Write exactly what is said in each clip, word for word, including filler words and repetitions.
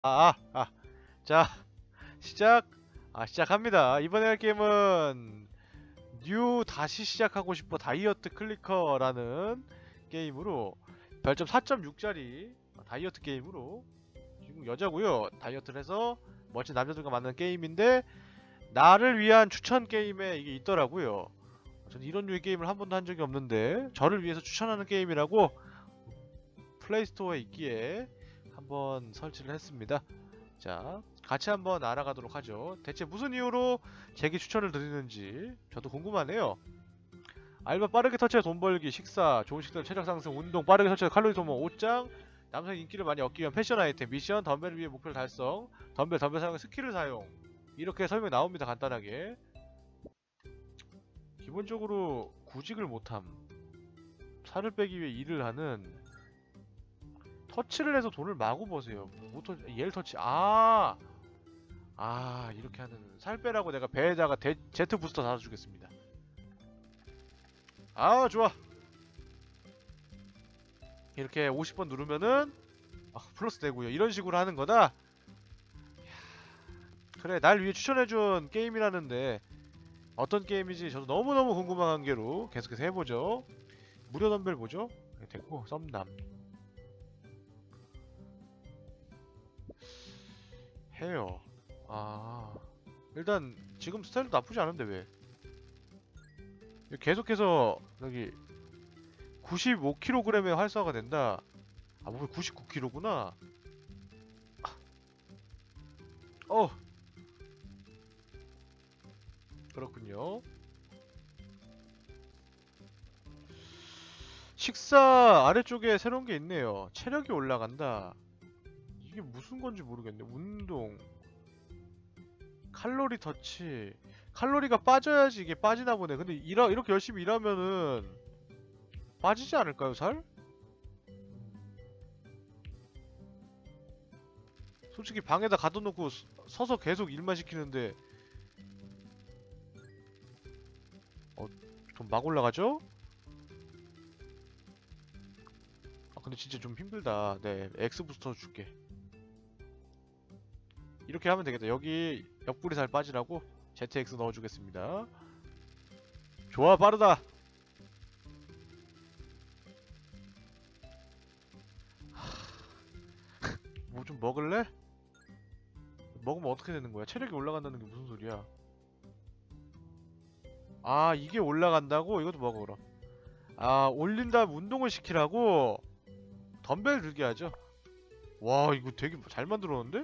아, 아, 아. 자, 시작. 아, 시작합니다. 이번에 할 게임은 뉴 다시 시작하고 싶어 다이어트 클리커라는 게임으로 별점 사 점 육짜리 다이어트 게임으로 지금 여자고요. 다이어트를 해서 멋진 남자들과 만나는 게임인데 나를 위한 추천 게임에 이게 있더라고요. 저는 이런 류의 게임을 한 번도 한 적이 없는데 저를 위해서 추천하는 게임이라고 플레이스토어에 있기에 한번 설치를 했습니다. 자, 같이 한번 알아가도록 하죠. 대체 무슨 이유로 제게 추천을 드리는지 저도 궁금하네요. 알바 빠르게 터치해 돈 벌기, 식사, 좋은 식단, 체력 상승, 운동, 빠르게 터치해 칼로리 소모, 옷장, 남성 인기를 많이 얻기 위한 패션 아이템, 미션, 덤벨을 위해 목표를 달성, 덤벨, 덤벨 사용, 스킬을 사용. 이렇게 설명이 나옵니다. 간단하게. 기본적으로 구직을 못함. 살을 빼기 위해 일을 하는 터치를 해서 돈을 마구 버세요. 뭐 터치, 얘를 터치. 아, 아 이렇게 하는 살 빼라고 내가 배에다가 데, 제트 부스터 달아주겠습니다. 아 좋아. 이렇게 오십 번 누르면은 아, 플러스 되고요. 이런 식으로 하는 거다. 그래, 날 위해 추천해준 게임이라는데 어떤 게임인지 저도 너무너무 궁금한 관계로 계속해서 해보죠. 무료 덤벨 뭐죠? 네, 됐고 썸남 헤어. 아, 일단 지금 스타일도 나쁘지 않은데 왜 계속해서 여기 구십오 킬로그램의 활성화가 된다. 아, 몸이 구십구 킬로그램구나. 어, 그렇군요. 식사 아래쪽에 새로운 게 있네요. 체력이 올라간다. 이게 무슨 건지 모르겠네. 운동, 칼로리 터치. 칼로리가 빠져야지 이게 빠지나 보네. 근데 일하, 이렇게 열심히 일하면은 빠지지 않을까요, 살? 솔직히 방에다 가둬놓고 서- 서서 계속 일만 시키는데 어, 좀 막 올라가죠? 아, 근데 진짜 좀 힘들다. 네, 엑스 부스터 줄게. 이렇게 하면 되겠다. 여기 옆구리 살 빠지라고 제트엑스 넣어주겠습니다. 좋아, 빠르다. 뭐 좀 먹을래? 먹으면 어떻게 되는 거야? 체력이 올라간다는 게 무슨 소리야? 아, 이게 올라간다고? 이것도 먹어 그럼. 아, 올린 다음 운동을 시키라고? 덤벨 들게 하죠. 와, 이거 되게 잘 만들었는데?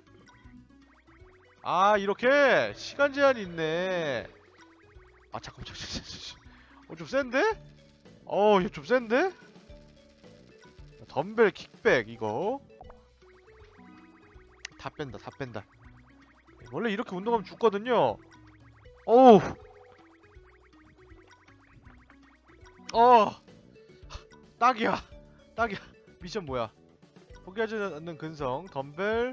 아, 이렇게 시간 제한이 있네. 아, 잠깐만, 잠깐만, 잠깐만. 어, 좀 센데? 어, 이거 좀 센데? 덤벨 킥백 이거 다 뺀다, 다 뺀다. 원래 이렇게 운동하면 죽거든요. 어우, 어, 딱이야, 딱이야. 미션 뭐야? 포기하지 않는 근성, 덤벨,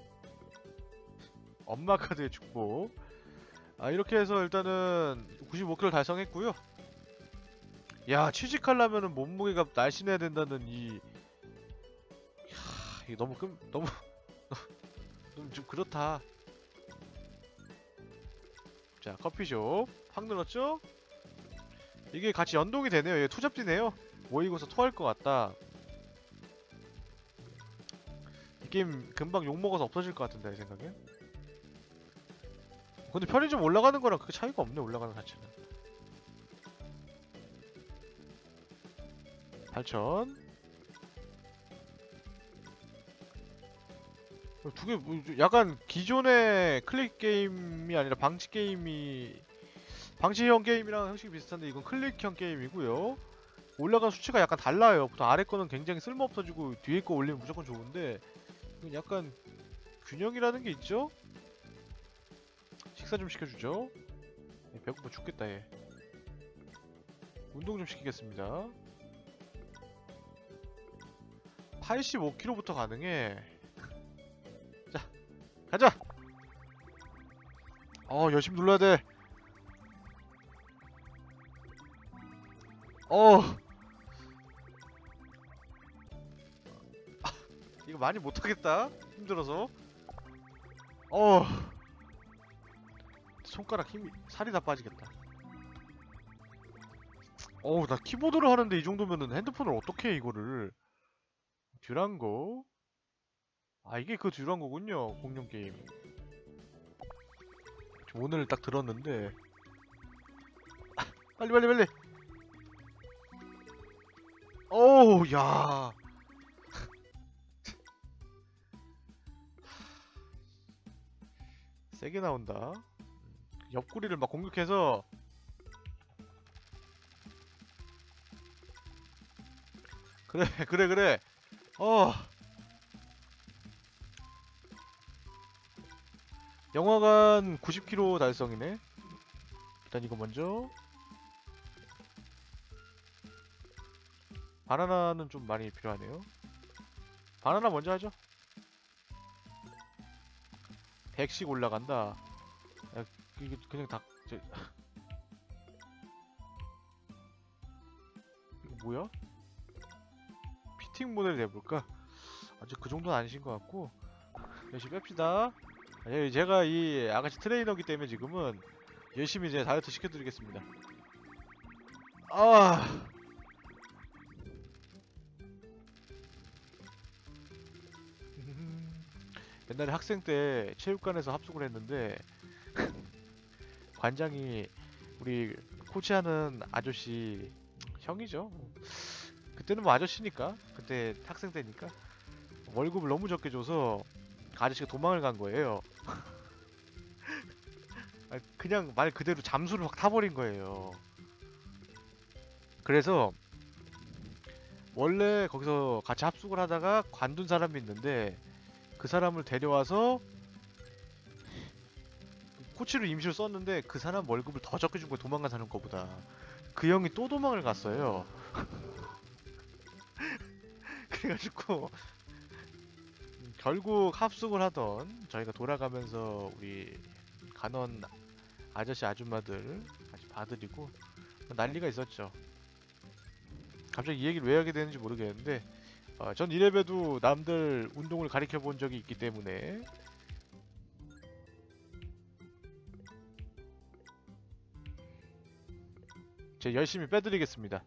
엄마 카드의 축복. 아, 이렇게 해서 일단은 구십오 킬로그램 달성했고요. 야, 취직하려면은 몸무게가 날씬해야 된다는 이, 하, 이게 너무 끔, 너무, 너무 좀 그렇다. 자, 커피숍 확 눌렀죠? 이게 같이 연동이 되네요. 이게 투잡디네요. 모이고서 토할 것 같다. 이 게임 금방 욕먹어서 없어질 것 같은데, 내 생각엔. 근데 편의점 올라가는 거랑 그렇게 차이가 없네, 올라가는 자체는. 팔천. 두 개, 뭐, 약간 기존의 클릭 게임이 아니라 방치 게임이, 방치형 게임이랑 형식이 비슷한데 이건 클릭형 게임이고요. 올라간 수치가 약간 달라요. 보통 아래 거는 굉장히 쓸모없어지고 뒤에 거 올리면 무조건 좋은데 이건 약간 균형이라는 게 있죠? 식사 좀 시켜주죠. 얘 배고파 죽겠다 얘. 운동 좀 시키겠습니다. 팔십오 킬로그램부터 가능해. 자, 가자! 어, 열심히 눌러야 돼. 어, 이거 많이 못하겠다. 힘들어서. 어 손가락 힘이 살이 다 빠지겠다. 어우 나 키보드를 하는데 이 정도면은 핸드폰을 어떻게 해 이거를. 듀랑고. 아 이게 그 듀랑고군요. 공룡 게임. 오늘 딱 들었는데 빨리 빨리 빨리. 어우 야 세게 나온다. 옆구리를 막 공격해서. 그래 그래 그래. 어 영화관 구십 킬로미터 달성이네. 일단 이거 먼저. 바나나는 좀 많이 필요하네요. 바나나 먼저 하죠. 백씩 올라간다. 야, 이게 그냥 다 저, 이거 뭐야? 피팅 모델 내볼까? 아직 그 정도는 아니신 것 같고 열심히 뺍시다. 예, 제가 이 아가씨 트레이너기 때문에 지금은 열심히 이제 다이어트 시켜드리겠습니다. 아, 옛날에 학생 때 체육관에서 합숙을 했는데 관장이 우리 코치하는 아저씨 형이죠. 그때는 뭐 아저씨니까 그때 학생 때니까 월급을 너무 적게 줘서 그 아저씨가 도망을 간 거예요. 그냥 말 그대로 잠수를 확 타버린 거예요. 그래서 원래 거기서 같이 합숙을 하다가 관둔 사람이 있는데 그 사람을 데려와서 코치로 임시로 썼는데 그 사람 월급을 더 적게 준 거예요. 도망간 사람 거보다. 그 형이 또 도망을 갔어요. 그래가지고 결국 합숙을 하던 저희가 돌아가면서 우리 간원 아저씨 아줌마들 같이 봐드리고 난리가 있었죠. 갑자기 이 얘기를 왜 하게 되는지 모르겠는데 어, 전 이래봬도 남들 운동을 가리켜 본 적이 있기 때문에 제가 열심히 빼드리겠습니다.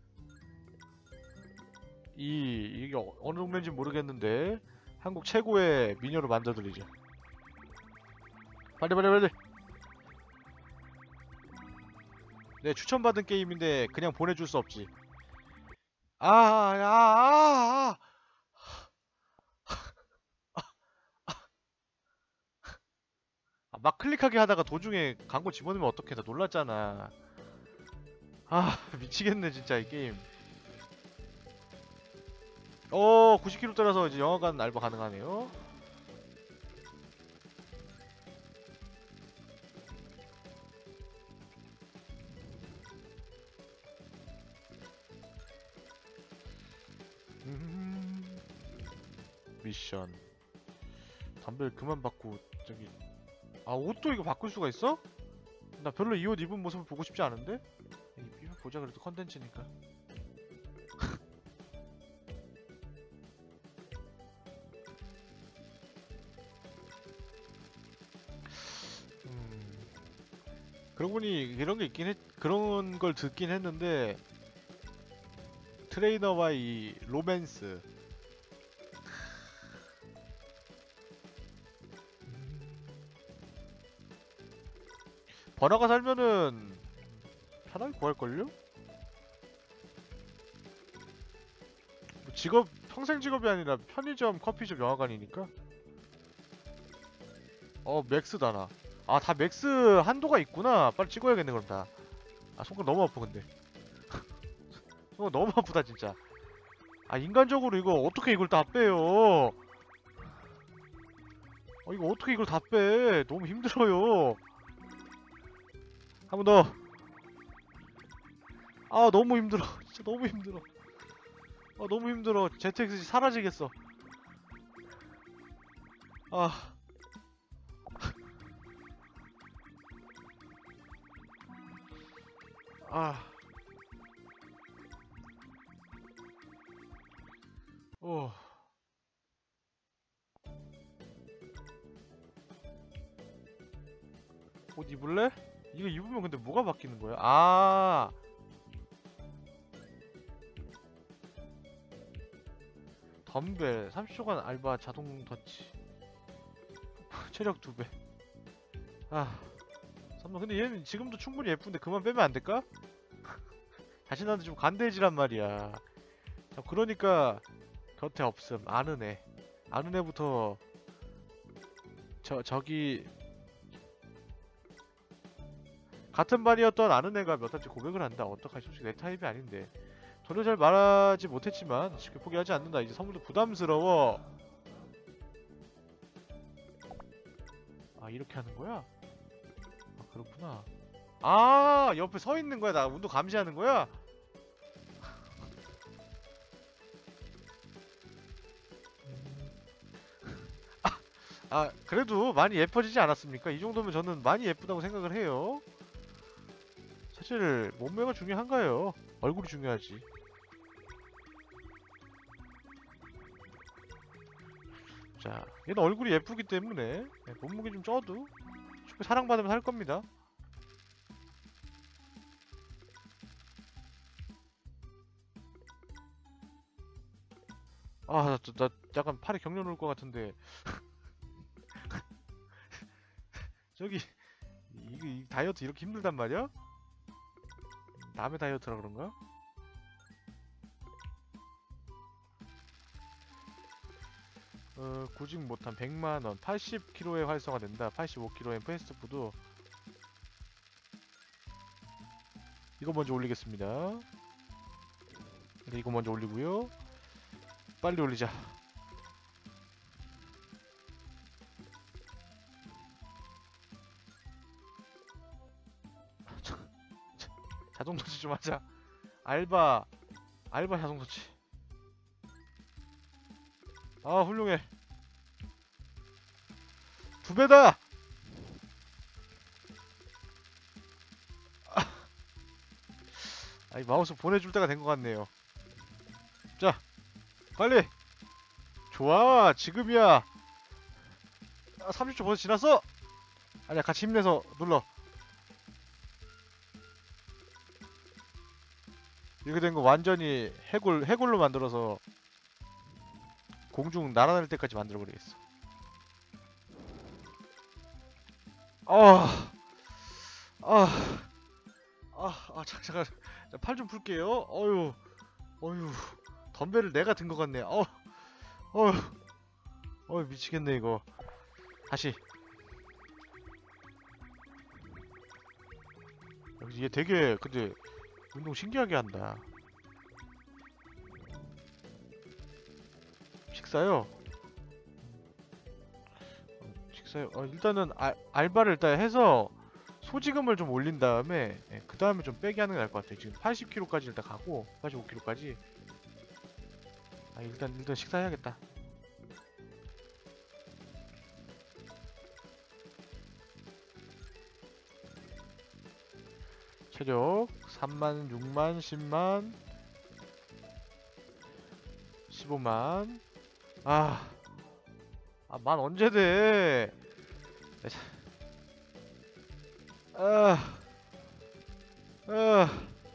이 이게 어- 어느 동네인지 모르겠는데 한국 최고의 미녀로 만들어드리죠. 빨리 빨리 빨리. 네, 추천받은 게임인데 그냥 보내줄 수 없지. 아, 아, 아, 아, 아. 막 클릭하게 하다가 도중에 광고 집어넣으면 어떡해. 나 놀랐잖아. 아, 미치겠네 진짜 이 게임. 어, 구십 킬로미터라서 이제 영화관 알바 가능하네요. 음, 미션. 담배를 그만 받고 저기. 아, 옷도 이거 바꿀 수가 있어? 나 별로 이 옷 입은 모습을 보고 싶지 않은데? 이거 보자 그래도 컨텐츠니까. 음, 그러고 보니 이런 게 있긴 했, 그런 걸 듣긴 했는데 트레이너와 이 로맨스. 번화가 살면은 편하게 구할걸요? 뭐 직업, 평생 직업이 아니라 편의점, 커피숍, 영화관이니까. 어, 맥스다 나. 아, 다 맥스 한도가 있구나. 빨리 찍어야겠네 그럼 다. 아, 손가락 너무 아파 근데. 손가락 너무 아프다 진짜. 아, 인간적으로 이거 어떻게 이걸 다 빼요? 어, 이거 어떻게 이걸 다 빼? 너무 힘들어요. 한 번 더. 아, 너무 힘들어. 진짜 너무 힘들어. 아, 너무 힘들어. 제트엑스 사라지겠어. 아, 아, 어. 옷 입을래? 이거 입으면 근데 뭐가 바뀌는 거야? 아 덤벨 삼십 초간 알바 자동 터치 체력 두 배. 아 삼성 근데 얘는 지금도 충분히 예쁜데 그만 빼면 안 될까? 자신한테 좀 간대해지란 말이야. 자, 그러니까 곁에 없음. 아는 애. 아는 애부터 저 저기 같은 반이었던 아는 애가 몇 달째 고백을 한다. 어떡하지? 솔직히 내 타입이 아닌데. 전혀 잘 말하지 못했지만 쉽게 포기하지 않는다. 이제 선물도 부담스러워. 아 이렇게 하는 거야? 아 그렇구나. 아 옆에 서 있는 거야. 나 운동 감시하는 거야? 아 그래도 많이 예뻐지지 않았습니까? 이 정도면 저는 많이 예쁘다고 생각을 해요. 사실 몸매가 중요한가요? 얼굴이 중요하지. 자 얘는 얼굴이 예쁘기 때문에 네, 몸무게 좀 쪄도 쉽게 사랑받으면 할 겁니다. 아, 나, 나, 나 약간 팔에 경련 올 것 같은데. 저기, 이거, 이 다이어트 이렇게 힘들단 말이야? 남의 다이어트라 그런가? 어, 구직 못한 백만 원, 팔십 킬로그램에 활성화된다. 팔십오 킬로그램 패스트푸드. 이거 먼저 올리겠습니다. 네, 이거 먼저 올리고요. 빨리 올리자. 자동 터치 좀 하자. 알바, 알바 자동 터치. 아, 훌륭해. 두 배다! 아, 이 마우스 보내줄 때가 된 것 같네요. 자, 빨리! 좋아, 지금이야! 아, 삼십 초 벌써 지났어? 아니야, 같이 힘내서 눌러. 이렇게 된 거 완전히 해골, 해골로 만들어서 공중 날아다닐 때까지 만들어버리겠어. 아, 아, 아, 아, 잠깐, 잠깐. 팔 좀 풀게요. 어휴, 어휴. 덤벨을 내가 든 것 같네. 어, 어휴, 어휴, 미치겠네, 이거. 다시. 얘 되게, 근데, 운동 신기하게 한다. 식사요? 식사요? 어, 일단은 아, 알바를 일단 해서 소지금을 좀 올린 다음에 예, 그 다음에 좀 빼게 하는 게 나을 것 같아요. 지금 팔십 킬로그램까지 일단 가고 팔십오 킬로그램까지 아 일단 일단 식사해야겠다. 체력 삼만, 육만, 십만, 십오만. 아, 아, 만 언제 돼? 아, 아,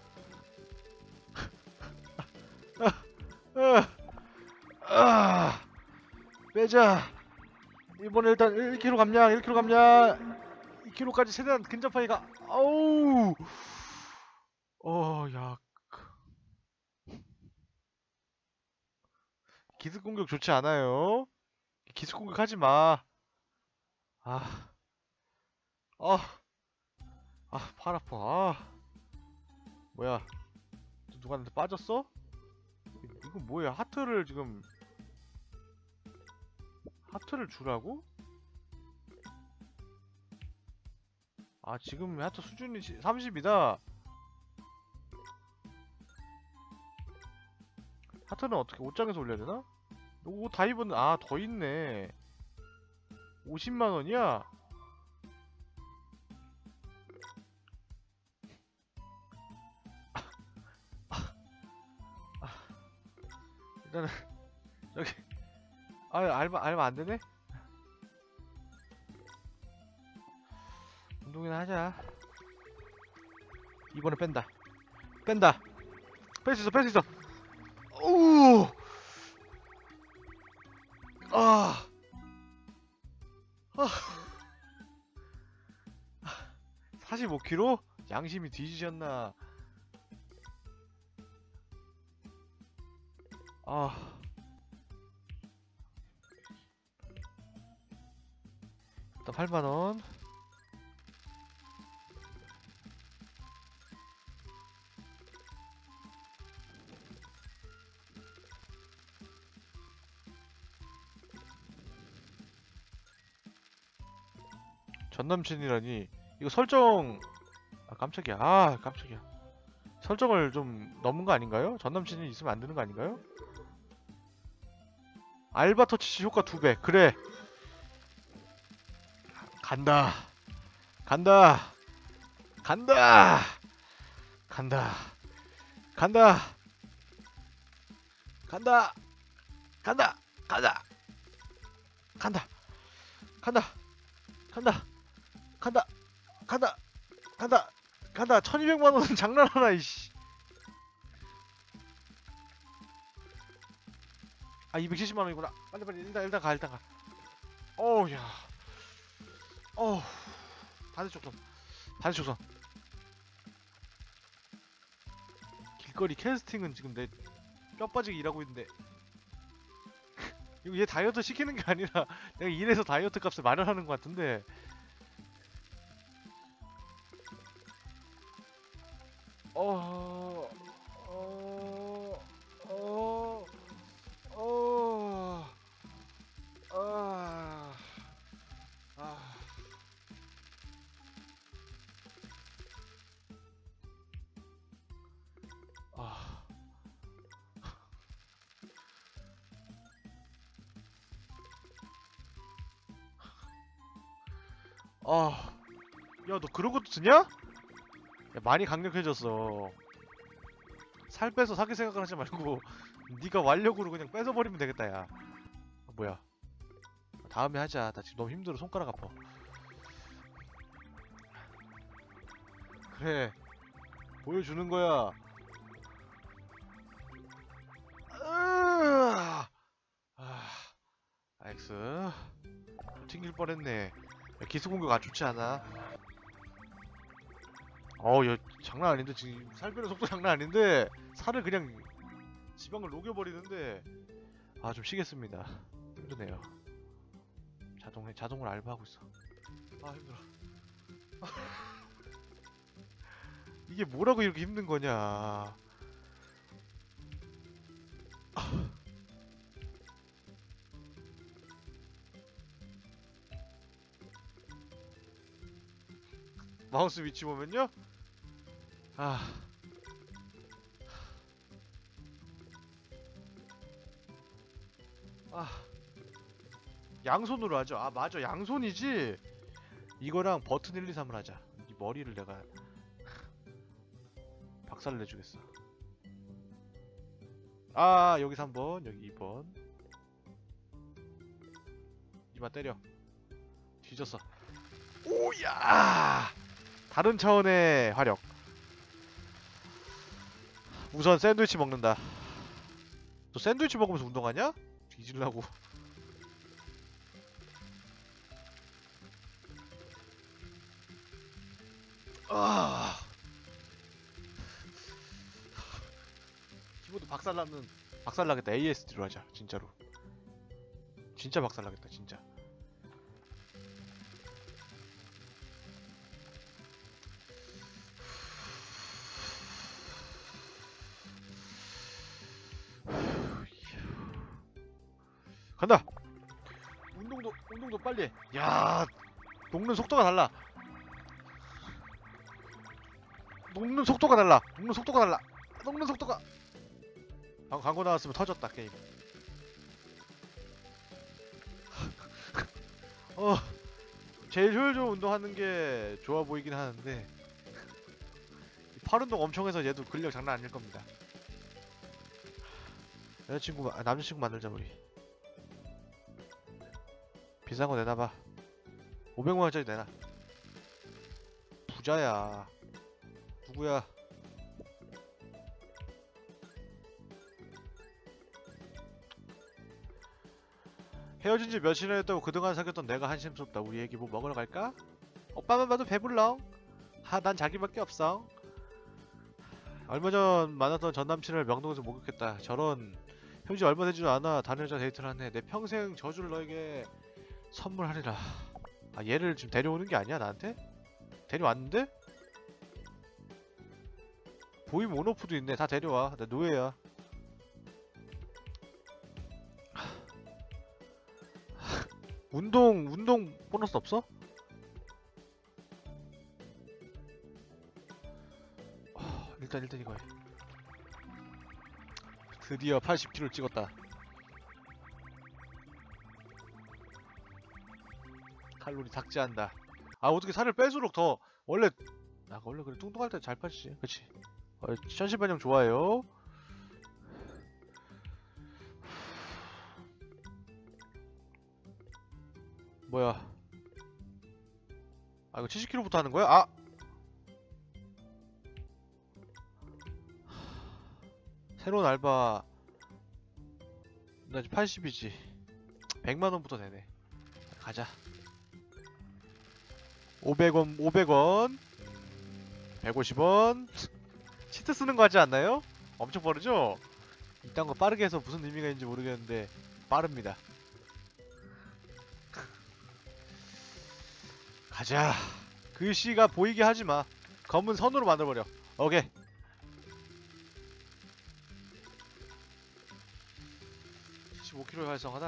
아, 아, 빼자. 이번에 일단 일 킬로그램 감량, 일 킬로그램 감량, 이 킬로그램까지 최대한 근접하기가. 아우, 어, 야, 기습 공격 좋지 않아요. 기습 공격 하지 마. 아, 아, 아, 팔 아파. 아, 뭐야? 누구한테 빠졌어? 이거 뭐야? 하트를 지금 하트를 주라고? 아 지금 하트 수준이 삼십이다. 하트는 어떻게 옷장에서 올려야 되나? 옷 다 입은 아 더 있네. 오십만 원이야? 일단은 여기 아 알바 알바 안 되네? 운동이나 하자. 이번에 뺀다. 뺀다. 뺄 수 있어, 뺄 수 있어. 오! 아! 아! 사십오 킬로그램? 양심이 뒤지셨나? 아. 일단 팔만 원. 전남친이라니. 이거 설정. 아 깜짝이야. 아 깜짝이야. 설정을 좀 넘은 거 아닌가요? 전남친이 있으면 안 되는 거 아닌가요? 알바 터치 효과 두 배. 그래. 간다. 간다. 간다. 간다. 간다. 간다. 간다. 간다. 간다. 간다. 간다. 간다. 간다. 간다. 간다. 천이백만 원은 장난하나 이씨. 아 이백칠십만 원이구나. 빨리 빨리 일단 일단 가 일단 가. 어우 야. 어우. 반대쪽 선. 반대쪽 선. 길거리 캐스팅은 지금 내 뼈 빠지게 일하고 있는데 이거 얘 다이어트 시키는 게 아니라 내가 일해서 다이어트 값을 마련하는 것 같은데. 어... 어... 어... 어... 아... 아... 아... 아... 야, 너 그런 것도 드냐? 야, 많이 강력해졌어. 살 빼서 사귈 생각을 하지 말고 네가 완력으로 그냥 뺏어버리면 되겠다, 야. 아, 뭐야? 다음에 하자. 나 지금 너무 힘들어. 손가락 아파. 그래. 보여주는 거야. 으아! 아, 알엑스. 튕길 뻔했네. 야, 기습공격 안 좋지 않아? 어우, 야, 장난 아닌데 지금 살 빼는 속도 장난 아닌데 살을 그냥 지방을 녹여버리는데. 아, 좀 쉬겠습니다. 힘드네요. 자동 자동으로 알바하고 있어. 아, 힘들어. 이게 뭐라고 이렇게 힘든 거냐? 마우스 위치 보면요. 아. 아. 양손으로 하죠. 아, 맞아. 양손이지. 이거랑 버튼 일, 이, 삼을 하자. 이 머리를 내가 박살 내주겠어. 아, 여기 삼 번, 여기 이 번. 이마 때려. 뒤졌어. 오야! 다른 차원의 화력. 우선 샌드위치 먹는다. 너 샌드위치 먹으면서 운동하냐? 뒤질라고. 아. 키보드 박살나는 박살나겠다. 에이에스디로 하자. 진짜로. 진짜 박살나겠다. 진짜. 간다. 운동도 운동도 빨리 해. 야, 녹는 속도가 달라. 녹는 속도가 달라. 녹는 속도가 달라. 녹는 속도가. 방 광고 나왔으면 터졌다 게임. 어, 제일 효율적으로 운동하는 게 좋아 보이긴 하는데 팔 운동 엄청 해서 얘도 근력 장난 아닐 겁니다. 여자친구, 아, 남자친구 만들자 우리. 비싼 거 내놔봐. 오백만 원짜리 내놔. 부자야. 누구야? 헤어진 지 며칠이나 됐다고 그동안 사귀었던 내가 한심스럽다. 우리 애기 뭐 먹으러 갈까? 오빠만 봐도 배불러. 하, 난 자기밖에 없어. 얼마 전 만났던 전 남친을 명동에서 목욕했다. 저런, 현지 얼마 되지도 않아 다른 여자 데이트를 하네. 내 평생 저주를 너에게 선물하리라. 아, 얘를 지금 데려오는 게 아니야 나한테? 데려왔는데? 보임 온오프도 있네. 다 데려와. 나 노예야. 운동 운동 보너스 없어? 어, 일단 일단 이거 해. 드디어 팔십 킬로그램을 찍었다. 칼로리 삭제한다. 아, 어떻게 살을 뺄수록 더 원래 아 원래 그래 뚱뚱할 때 잘 빠지지. 그치? 어, 천신반영 좋아요. 뭐야? 아, 이거 칠십 킬로그램부터 하는 거야? 아! 새로운 알바. 나 지금 팔십이지. 백만 원부터 되네. 가자. 오백 원, 오백 원. 백오십 원. 치트 쓰는 거 하지 않나요? 엄청 빠르죠? 이딴 거 빠르게 해서 무슨 의미가 있는지 모르겠는데 빠릅니다. 가자. 글씨가 보이게 하지마. 검은 선으로 만들어버려. 오케이. 칠십오 킬로그램 활성하다.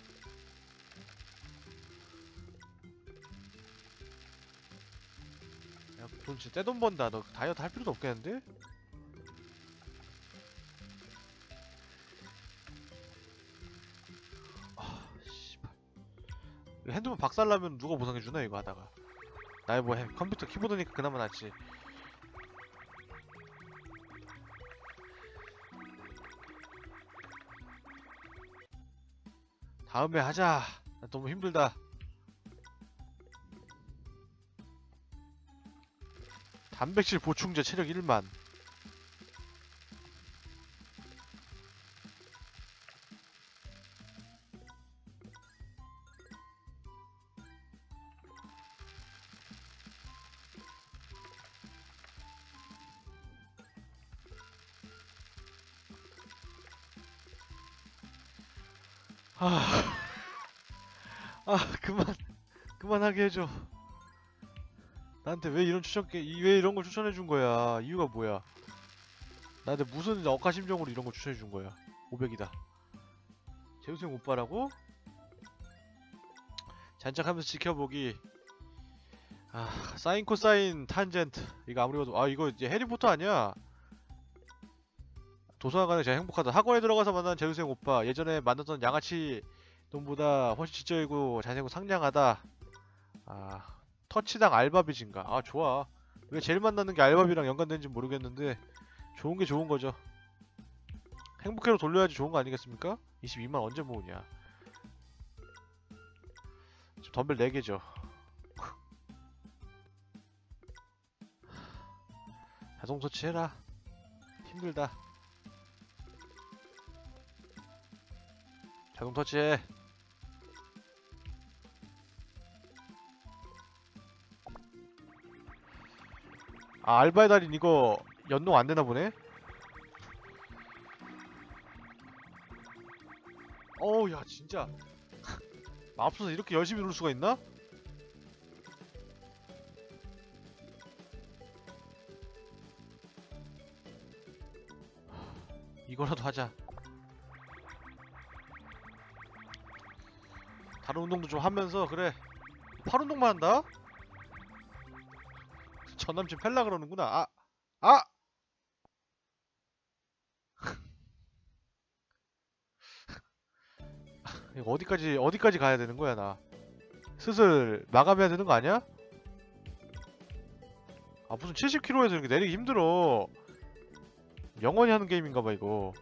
야, 돈 진짜 떼돈 번다. 너 다이어트 할 필요도 없겠는데? 아, 씨발. 핸드폰 박살나면 누가 보상해주나 이거 하다가. 나의 뭐 해, 컴퓨터 키보드니까 그나마 낫지. 다음에 하자. 나 너무 힘들다. 단백질 보충제 체력 일만. 아, 아 그만 그만하게 해줘. 나한테 왜 이런 추천 왜 이런 걸 추천해준 거야? 이유가 뭐야? 나한테 무슨 억하심정으로 이런 걸 추천해준 거야? 오백이다. 제우스 형 오빠라고? 잔뜩하면서 지켜보기. 아, 사인 코사인 탄젠트. 이거 아무리 봐도 아 이거 이제 해리포터 아니야? 도서관 가는 게 제일 행복하다. 학원에 들어가서 만난 제우스 형 오빠. 예전에 만났던 양아치 놈보다 훨씬 지적이고 잘생기고 상냥하다. 아, 터치당 알바비 증가. 아, 좋아. 왜 제일 만나는 게 알바비랑 연관되는지 모르겠는데 좋은 게 좋은 거죠. 행복회로 돌려야지 좋은 거 아니겠습니까? 이십이만 언제 모으냐. 지금 덤벨 네 개죠. 자동 터치해라. 힘들다. 자동 터치해. 아, 알바의 달인 이거 연동 안 되나 보네? 어우, 야, 진짜. 맙소사 이렇게 열심히 누를 수가 있나? 이거라도 하자. 다른 운동도 좀 하면서, 그래. 팔 운동만 한다? 전 남친 팰라 그러는구나. 아! 아! 이거 어디까지, 어디까지 가야 되는 거야, 나. 슬슬 마감해야 되는 거 아니야? 아, 무슨 칠십 킬로그램에서 이렇게 내리기 힘들어. 영원히 하는 게임인가봐, 이거.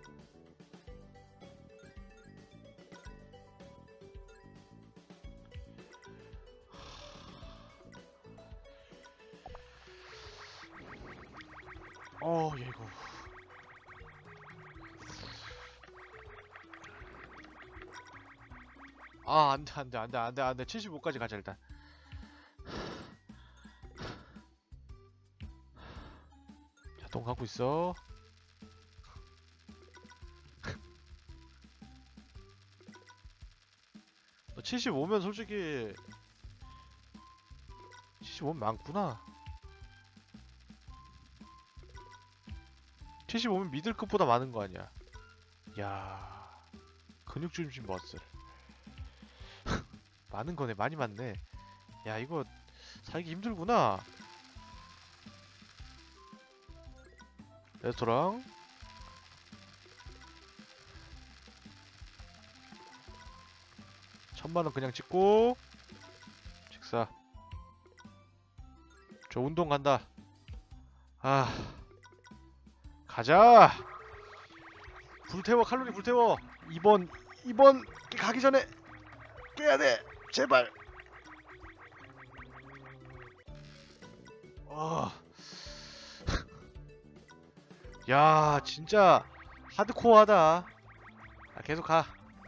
어, 얘고. 아, 안돼 안돼 안돼 안돼 안돼. 칠십오까지 가자 일단. 자, 돈 갖고 있어. 너 칠십오면 솔직히 칠십오면 많구나. 칠십오면 미들급보다 많은 거 아니야. 야, 근육 중심 머슬. 많은 거네. 많이 많네. 야, 이거 살기 힘들구나. 레스토랑. 천만원 그냥 찍고 식사. 저 운동 간다. 아, 가자. 불태워. 칼로리 불태워. 이번 이번 가기 전에 깨야 돼. 제발. 아, 야, 진짜 하드코어하다. 아, 계속 가.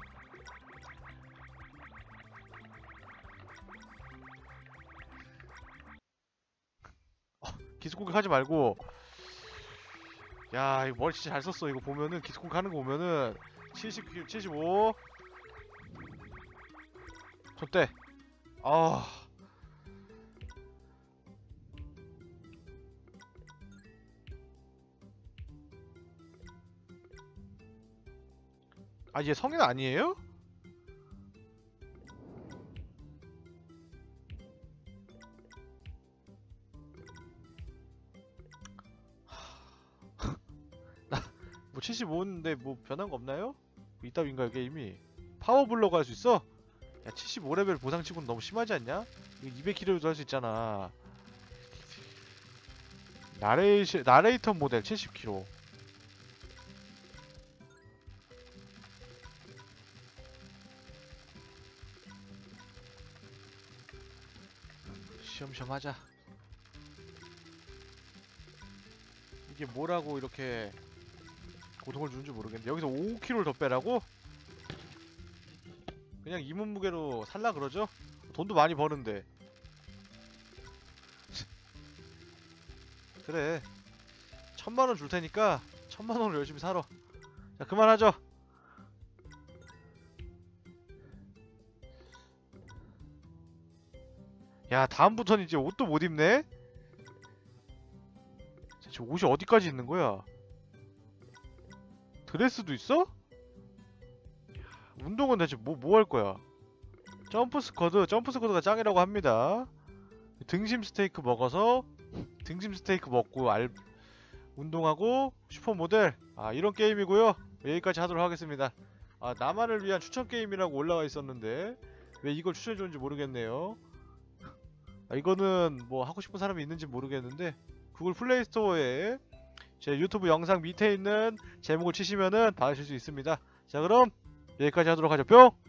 어, 기습 공격하지 말고. 야, 이거 머리 진짜 잘 썼어. 이거 보면은 기습 공격하는 거 보면은 칠십, 칠십오. 줬대. 아. 아, 얘 성인 아니에요? 나 뭐 칠십오인데 뭐 변한 거 없나요? 뭐 이따윈가요 게임이? 파워블로그 할 수 있어? 야, 칠십오 레벨 보상치고는 너무 심하지 않냐? 이거 이백 킬로도 할 수 있잖아. 나레이시, 나레이터 모델 칠십 킬로. 시험시험 하자. 이게 뭐라고 이렇게 고통을 주는지 모르겠는데 여기서 오 킬로를 더 빼라고? 그냥 이 몸무게로 살라 그러죠? 돈도 많이 버는데. 그래, 천만원 줄 테니까 천만원으로 열심히 살아. 자, 그만하죠. 야, 다음부터는 이제 옷도 못 입네? 지금 옷이 어디까지 있는 거야? 드레스도 있어? 운동은 대체 뭐, 뭐 할 거야? 점프 스쿼드, 점프 스쿼드가 짱이라고 합니다. 등심 스테이크 먹어서, 등심 스테이크 먹고, 알, 운동하고, 슈퍼모델. 아, 이런 게임이고요. 여기까지 하도록 하겠습니다. 아, 나만을 위한 추천 게임이라고 올라와 있었는데, 왜 이걸 추천해줬는지 모르겠네요. 아, 이거는 뭐 하고 싶은 사람이 있는지 모르겠는데, 구글 플레이스토어에 제 유튜브 영상 밑에 있는 제목을 치시면은 받으실 수 있습니다. 자, 그럼 여기까지 하도록 하죠. 뿅!